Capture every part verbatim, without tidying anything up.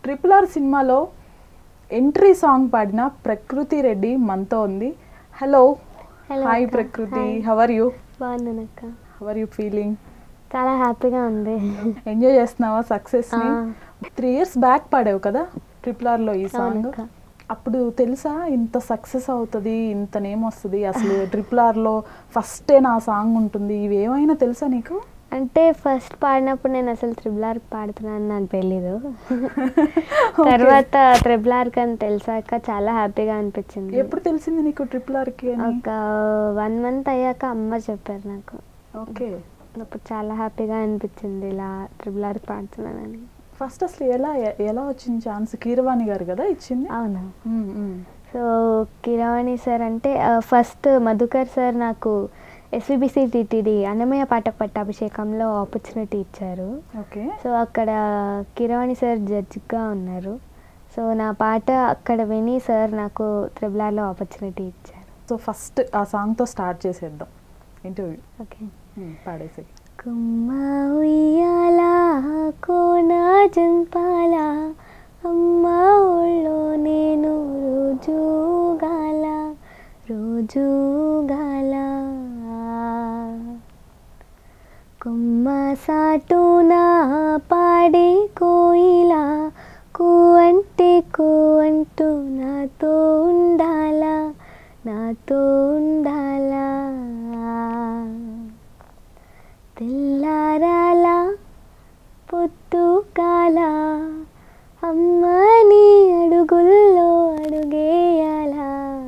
Triple R సినిమాలో entry song పాడిన ప్రకృతి రెడ్డి మనతో ఉంది. Hello hi Prakruthi, how are you? బాగున్నానక్క. How are you feeling? చాలా హ్యాపీగా ఉంది. ఎంజాయ్ చేస్తున్నావా సక్సెస్ ని? త్రీ ఇయర్స్ బ్యాక్ పాడావు కదా ట్రిపుల్ ఆర్ లో ఈ సాంగ్. అప్పుడు తెలుసా ఇంత సక్సెస్ అవుతుంది, ఇంత నేమ్ వస్తుంది, అసలు ట్రిపుల్ ఆర్ లో ఫస్ట్ నా సాంగ్ ఉంటుంది, ఇవి ఏమైనా తెలుసా నీకు? అంటే ఫస్ట్ పాడినప్పుడు నేను అసలు ట్రిపుల్ ఆర్ పాడుతున్నాను నాకు తెలీదు. తర్వాత ట్రిపుల్ ఆర్ అని తెలిసాక చాలా హ్యాపీగా అనిపించింది. ఎప్పుడు తెలిసింది నీకు ట్రిపుల్ ఆర్ కి? ఒక వన్ మంత్ అయ్యాక అమ్మ చెప్పారు నాకు. ఓకే. అప్పుడు చాలా హ్యాపీగా అనిపించింది ఇలా ట్రిపుల్ ఆర్ పాడుతున్నానని. ఫస్ట్ అసలు ఎలా ఎలా వచ్చింది ఛాన్స్? కీరవాణి గారు కదా ఇచ్చింది? అవునా. సో కీరవాణి సార్ అంటే ఫస్ట్ మధుకర్ సార్ నాకు ఎస్విబిసి టీటీడీ అన్నమయ్య పాఠక పట్టాభిషేకంలో ఆపర్చునిటీ ఇచ్చారు. ఓకే. సో అక్కడ కీరవాణి సార్ జడ్జిగా ఉన్నారు. సో నా పాట అక్కడ విని సార్ నాకు ట్రిపుల్ ఆర్లో ఆపర్చునిటీ ఇచ్చారు. సో ఫస్ట్ ఆ సాంగ్తో స్టార్ట్ చేసేద్దాం ఇంటర్వ్యూ. ఓకే, పాడేసి. కుమ్మ ఉయ్యాల కోన జంపాల అమ్మ ఒళ్ళో నేను రోజు గాల రోజు గాల కొమ్మ సాటున పాడే కోయిలా కూ అంటే కూ అంటూ నాతో ఉండాలా నాతో ఉండాలా తెల్లారాల పొత్తు కాల అమ్మ నీ అడుగుల్లో అడుగేయాలా.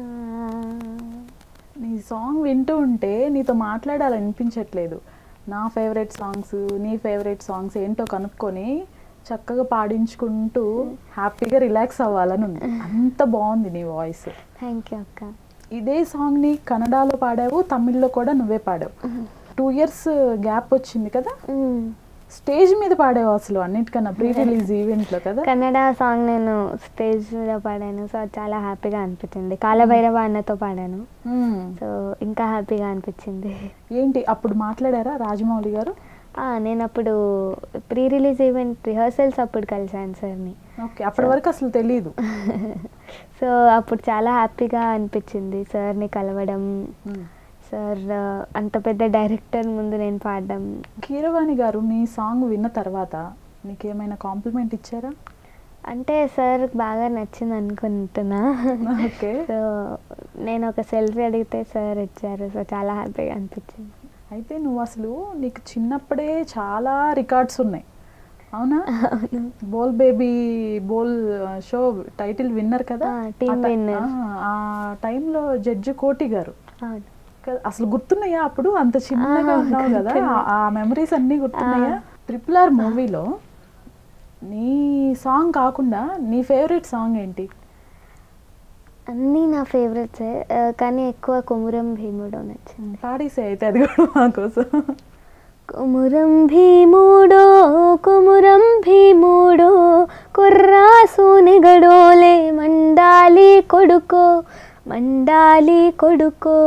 నీ సాంగ్ వింటూ ఉంటే నీతో మాట్లాడాలనిపించట్లేదు. నా ఫేవరెట్ సాంగ్స్, నీ ఫేవరెట్ సాంగ్స్ ఏంటో కనుక్కొని చక్కగా పాడించుకుంటూ హ్యాపీగా రిలాక్స్ అవ్వాలని ఉంది. అంత బాగుంది నీ వాయిస్. థ్యాంక్ యూ అక్క. ఇదే సాంగ్ని కన్నడలో పాడావు, తమిళ్లో కూడా నువ్వే పాడావు. టూ ఇయర్స్ గ్యాప్ వచ్చింది కదా. స్టేజ్ మీద పాడావు అసలు అన్నిటికన్నా ప్రీ రిలీజ్ ఈవెంట్ లో కదా. కన్నడ సాంగ్ నేను స్టేజ్ మీద పాడాను. సో చాలా హ్యాపీగా అనిపించింది. కాలభైరవ అన్నతో పాడాను. సో ఇంకా హ్యాపీగా అనిపించింది. ఏంటి అప్పుడు మాట్లాడారా రాజమౌళి గారు? నేను అప్పుడు ప్రీ రిలీజ్ ఈవెంట్ రిహర్సల్స్ అప్పుడు కలిసాను సార్ని. ఓకే. అప్పటి వరకు అసలు తెలీదు. సో అప్పుడు చాలా హ్యాపీగా అనిపించింది సార్ని కలవడం. సార్ అంత పెద్ద డైరెక్టర్ ముందు నేను పాడడం. కీరవాణి గారు నీ సాంగ్ విన్న తర్వాత నీకేమైనా కాంప్లిమెంట్ ఇచ్చారా? అంటే సార్ బాగా నచ్చింది అనుకుంటున్నా. ఓకే. సో నేను ఒక సెల్ఫీ అడిగితే సార్ ఇచ్చారు. సో చాలా హ్యాపీగా అనిపించింది. అయితే నువ్వు అసలు నీకు చిన్నప్పుడే చాలా రికార్డ్స్ ఉన్నాయి, అవునా? Bol baby Bol show title winner కదా, టీమ్ విన్నర్. ఆ టైంలో జడ్జి కోటి గారు. అసలు గుర్తున్నాయా? అప్పుడు అంత చిన్నగా ఉన్నావు కదా, ఆ మెమరీస్ అన్నీ గుర్తున్నాయా? ట్రిపుల్ ఆర్ మూవీలో నీ సాంగ్ కాకుండా నీ ఫేవరెట్ సాంగ్ ఏంటి? అన్నీ నా ఫేవరెట్సే, కానీ ఎక్కువ కొమురం భీముడో నచ్చింది. పాడేసే అయితే అది కూడా మా కోసం. కొమురం భీముడో కొమురం భీముడో కుర్రాసు నెగడోలే మండాలి కొడుకో మండాలి కొడుకో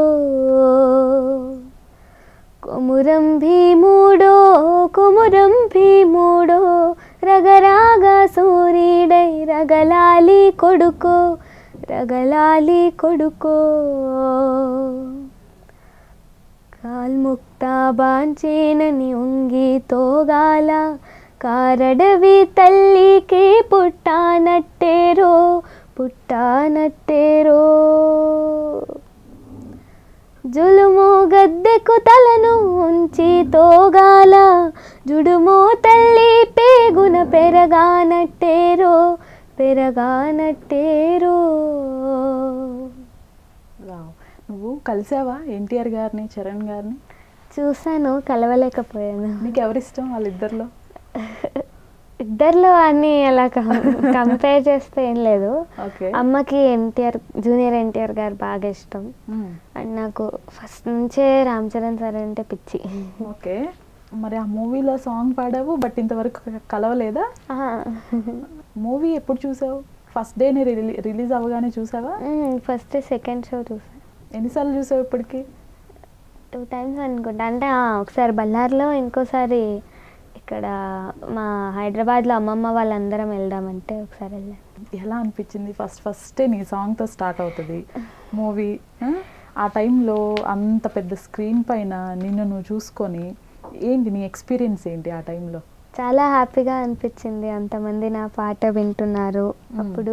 కొమురం భీముడో కొమురం భీముడో రగరాగా సూర్యుడై రగలాలి కొడుకో రగలాలి కొడుకో కాల్ముక్తా బాంచేనని ఉంగి తోగాల కారడవి తల్లికి పుట్టానట్టేరో పుట్టానట్టేరో జులుము గద్దెకు తలను ఉంచి తోగాల జుడుము తల్లి పేగున పెరగానట్టేరో పెరగానట్టేరో. నువ్వు కలిసావా ఎన్టీఆర్ గారిని, చరణ్ గారిని? చూసాను, కలవలేకపోయాను. నీకు ఎవరిష్టం వాళ్ళిద్దరిలో? ఇద్దరిలో అన్ని అలా కంపేర్ చేస్తే ఏం లేదు. అమ్మకి ఎన్టీఆర్ జూనియర్ ఎన్టీఆర్ గారు బాగా ఇష్టం. అండ్ నాకు ఫస్ట్ నుంచే రామ్ చరణ్ సార్ అంటే పిచ్చి. ఓకే. మరి ఆ మూవీలో సాంగ్ పాడావు, బట్ ఇంతవరకు కలవలేదా? మూవీ ఎప్పుడు చూసావు? ఫస్ట్ డే రిలీజ్ అవ్వగానే చూసావా? ఫస్ట్ సెకండ్ షో చూసా. ఎన్నిసార్లు చూసావు ఇప్పటికి? టూ టైమ్స్ అనుకుంటా. అంటే ఒకసారి బళ్ళారిలో, ఇంకోసారి ఇక్కడ మా హైదరాబాద్లో అమ్మమ్మ వాళ్ళందరం వెళ్దామంటే ఒకసారి వెళ్ళాను. ఎలా అనిపించింది? ఫస్ట్ ఫస్టే నీ సాంగ్తో స్టార్ట్ అవుతుంది మూవీ. ఆ టైంలో అంత పెద్ద స్క్రీన్ పైన నిన్ను నువ్వు చూసుకొని ఏంటి నీ ఎక్స్పీరియన్స్ ఏంటి ఆ టైంలో? చాలా హ్యాపీగా అనిపించింది, అంతమంది నా పాట వింటున్నారు అప్పుడు.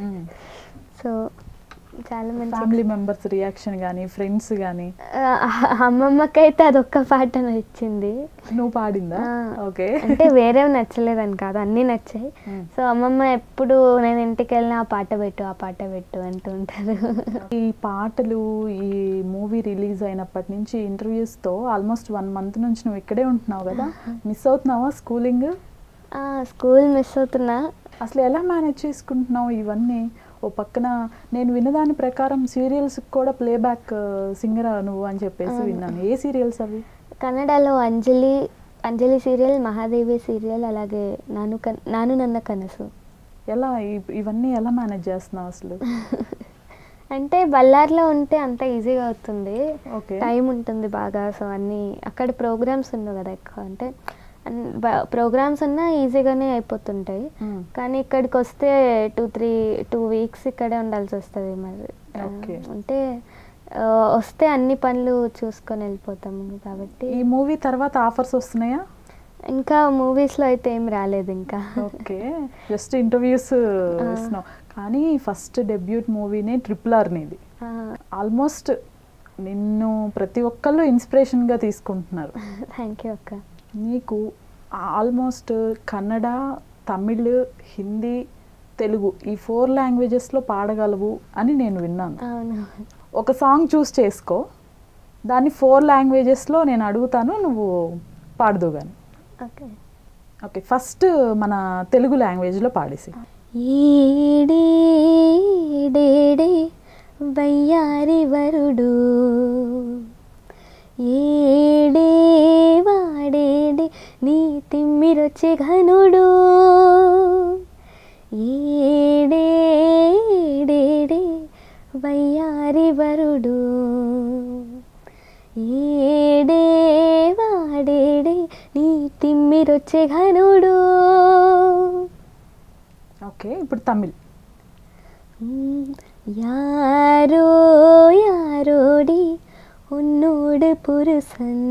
సో చాలా మంచి ఫ్యామిలీ మెంబర్స్ రియాక్షన్ కానీ ఫ్రెండ్స్ కానీ? అమ్మమ్మకైతే అదొక్క పాట నచ్చింది. నువ్వు పాడిందా? ఓకే. అంటే వేరేవి నచ్చలేదని కాదు, అన్నీ నచ్చాయి. సో అమ్మమ్మ ఎప్పుడు నేను ఇంటికి వెళ్ళినా ఆ పాట పెట్టు ఆ పాట పెట్టు అంటూ ఉంటారు. ఈ పాటలు ఈ మూవీ రిలీజ్ అయినప్పటి నుంచి ఇంటర్వ్యూస్తో ఆల్మోస్ట్ వన్ మంత్ నుంచి నువ్వు ఇక్కడే ఉంటున్నావు కదా, మిస్ అవుతున్నావా స్కూలింగ్? స్కూల్ మిస్ అవుతున్నా. అసలు ఎలా మేనేజ్ చేసుకుంటున్నావు ఇవన్నీ? ఓ పక్కన నేను విన్నదాని ప్రకారం సీరియల్స్కి కూడా ప్లేబ్యాక్ సింగర్ నువ్వు అని చెప్పేసి విన్నాను. ఏ సీరియల్స్ అవి? కన్నడలో అంజలి అంజలి సీరియల్, మహాదేవి సీరియల్, అలాగే నాను కన్ నాను నన్న కనసు. ఎలా ఇవన్నీ ఎలా మేనేజ్ చేస్తున్నావు అసలు? అంటే బళ్ళార్లో ఉంటే అంత ఈజీగా అవుతుంది, ఓకే, టైం ఉంటుంది బాగా. సో అన్నీ అక్కడ ప్రోగ్రామ్స్ ఉండవు కదా ఎక్కువ, అంటే ప్రోగ్రామ్స్ ఉన్నా ఈజీగానే అయిపోతుంటాయి. కానీ ఇక్కడికి వస్తే టూ త్రీ టూ వీక్స్ ఇక్కడే ఉండాల్సి వస్తుంది. మరి అంటే వస్తే అన్ని పనులు చూసుకొని వెళ్ళిపోతాము కాబట్టి. ఈ మూవీ తర్వాత ఆఫర్స్ వస్తున్నాయా? ఇంకా మూవీస్లో అయితే ఏం రాలేదు ఇంకా. ఓకే, జస్ట్ ఇంటర్వ్యూస్ ఇస్తున్నావు. కానీ ఫస్ట్ డెబ్యూట్ మూవీనే ట్రిపుల్ ఆర్ నీది. ఆల్మోస్ట్ నిన్ను ప్రతి ఒక్కళ్ళు ఇన్స్పిరేషన్గా తీసుకుంటున్నారు. థ్యాంక్ యూ అక్క. నీకు ఆల్మోస్ట్ కన్నడ, తమిళ్, హిందీ, తెలుగు ఈ ఫోర్ లాంగ్వేజెస్లో పాడగలవు అని నేను విన్నాను. ఒక సాంగ్ చూస్ చేసుకో, దాన్ని ఫోర్ లాంగ్వేజెస్లో నేను అడుగుతాను, నువ్వు పాడదు కానీ. ఓకే ఓకే, ఫస్ట్ మన తెలుగు లాంగ్వేజ్లో పాడేసి. వయ్యారి వరుడు ఏడే వాడేడే నీ తిమ్మిరొచ్చి ఘనుడు ఏడేడే వయ్యారి వరుడు ఏడే వాడేడే నీ తిమ్మిరొచ్చి ఘనుడు. ఓకే, ఇప్పుడు తమిళ్. యారో యారోడి உன்னோடு புருஷன்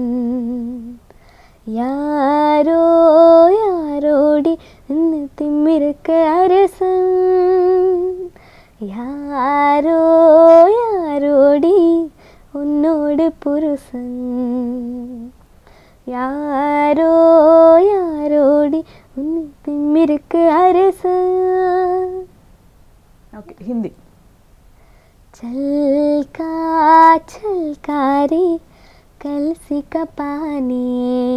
யாரோ யாரோடி திம்மிருக்க அரசன் யாரோ யாரோடி உன்னோடு புருஷன் யாரோ யாரோடி திம்மிருக்க அரசன். ఓకే, హిందీ. చల్కా చల్కారే కల్సి కపానీ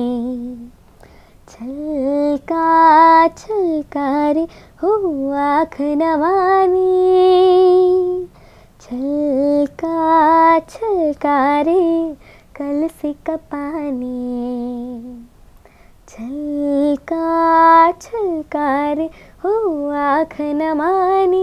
చల్కా చల్కారే హో ఆఖ్ నవానీ చల్కా చల్కారే కల్సి కపానీ చల్కా చల్కారే హో ఆఖ్ నవానీ.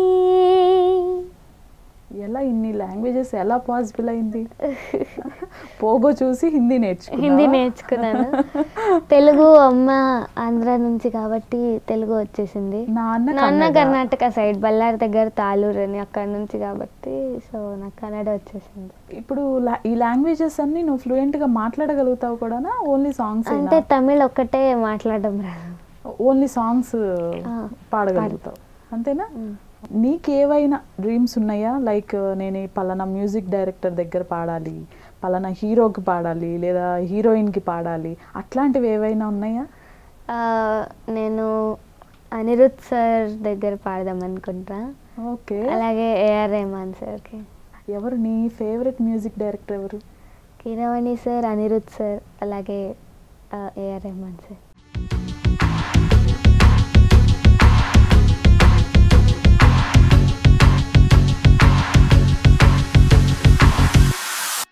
ఎలా ఇన్ని లాంగ్వేజెస్ ఎలా పాసిబుల్ అయింది? పోగో చూసి హిందీ నేర్చుకున్నా? హిందీ నేర్చుకున్నాను. తెలుగు అమ్మ ఆంధ్ర నుంచి కాబట్టి తెలుగు వచ్చేసింది. నాన్న నాన్న కర్ణాటక సైడ్ బళ్ళారి దగ్గర తాలూరు అని అక్కడ నుంచి కాబట్టి సో నాకు కన్నడ వచ్చేసింది. ఇప్పుడు ఈ లాంగ్వేజెస్ అన్ని నువ్వు ఫ్లూయెంట్గా మాట్లాడగలుగుతావు కూడా? ఓన్లీ సాంగ్స్ అంటే తమిళ్ ఒక్కటే మాట్లాడడం రాదు, ఓన్లీ సాంగ్స్ పాడగలుగుతావు అంతేనా? నీకేవైనా డ్రీమ్స్ ఉన్నాయా? లైక్ నేను పలానా మ్యూజిక్ డైరెక్టర్ దగ్గర పాడాలి, పలానా హీరోకి పాడాలి, లేదా హీరోయిన్కి పాడాలి, అట్లాంటివి ఏవైనా ఉన్నాయా? నేను అనిరుద్ సార్ దగ్గర పాడదాం అనుకుంటా. ఓకే, అలాగే ఏఆర్ రెహమాన్ సార్కి. ఎవరు నీ ఫేవరెట్ మ్యూజిక్ డైరెక్టర్ ఎవరు? కీరవాణి సార్, అనిరుద్ సార్, అలాగే ఏఆర్ రెహమాన్ సార్.